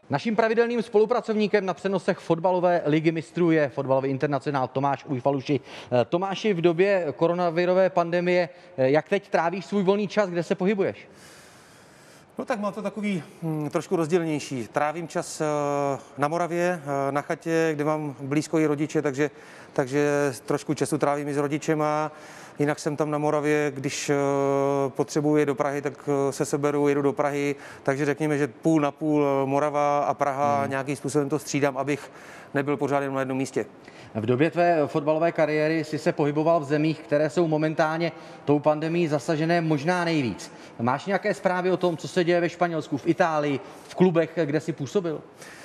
Naším pravidelným spolupracovníkem na přenosech fotbalové ligy mistrů je fotbalový internacionál Tomáš Ujfaluši. Tomáši, v době koronavirové pandemie, jak teď trávíš svůj volný čas, kde se pohybuješ? No tak mám to takový trošku rozdílnější. Trávím čas na Moravě, na chatě, kde mám blízko i rodiče, takže trošku času trávím i s rodičema. Jinak jsem tam na Moravě, když potřebuji jet do Prahy, tak se seberu, jedu do Prahy. Takže řekněme, že půl na půl Morava a Praha, nějakým způsobem to střídám, abych nebyl pořád jen na jednom místě. V době tvé fotbalové kariéry jsi se pohyboval v zemích, které jsou momentálně tou pandemií zasažené možná nejvíc. Máš nějaké zprávy o tom, co se děje ve Španělsku, v Itálii, v klubech, kde jsi působil?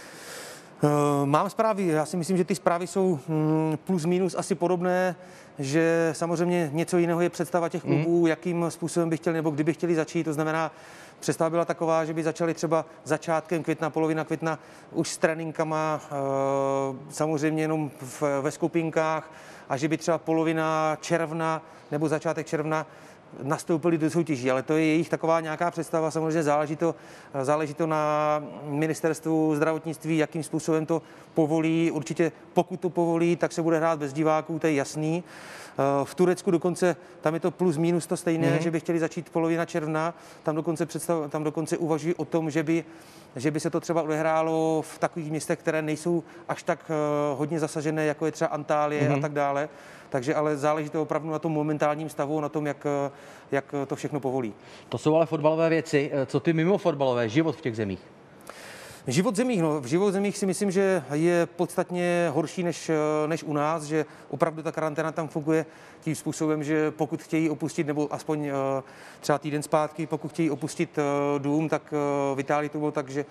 Mám zprávy, já si myslím, že ty zprávy jsou plus minus asi podobné, že samozřejmě něco jiného je představa těch klubů, jakým způsobem by chtěli nebo kdyby chtěli začít, to znamená, představa byla taková, že by začali třeba začátkem května, polovina května už s tréninkama, samozřejmě jenom ve skupinkách a že by třeba polovina června nebo začátek června nastoupili do soutěží, ale to je jejich taková nějaká představa, samozřejmě záleží to na ministerstvu zdravotnictví, jakým způsobem to povolí. Určitě pokud to povolí, tak se bude hrát bez diváků, to je jasný. V Turecku dokonce, tam je to plus minus to stejné, že by chtěli začít polovina června, tam dokonce uvažují o tom, že by se to třeba odehrálo v takových městech, které nejsou až tak hodně zasažené, jako je třeba Antálie a tak dále. Takže ale záleží to opravdu na tom momentálním stavu, na tom, jak to všechno povolí. To jsou ale fotbalové věci. Co ty mimo fotbalové, život v těch zemích? Život v zemích si myslím, že je podstatně horší než u nás, že opravdu ta karanténa tam funguje tím způsobem, že pokud chtějí opustit, nebo aspoň třeba týden zpátky, pokud chtějí opustit dům, tak v Itálii to bylo tak, že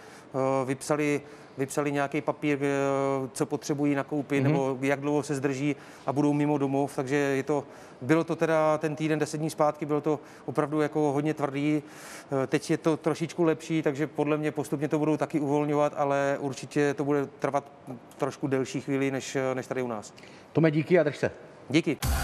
vypsali nějaký papír, co potřebují nakoupit, nebo jak dlouho se zdrží a budou mimo domov, takže bylo to teda ten týden 10 dní zpátky, bylo to opravdu jako hodně tvrdý. Teď je to trošičku lepší, takže podle mě postupně to budou taky uvolňovat, ale určitě to bude trvat trošku delší chvíli než tady u nás. Tome, díky a drž se. Díky.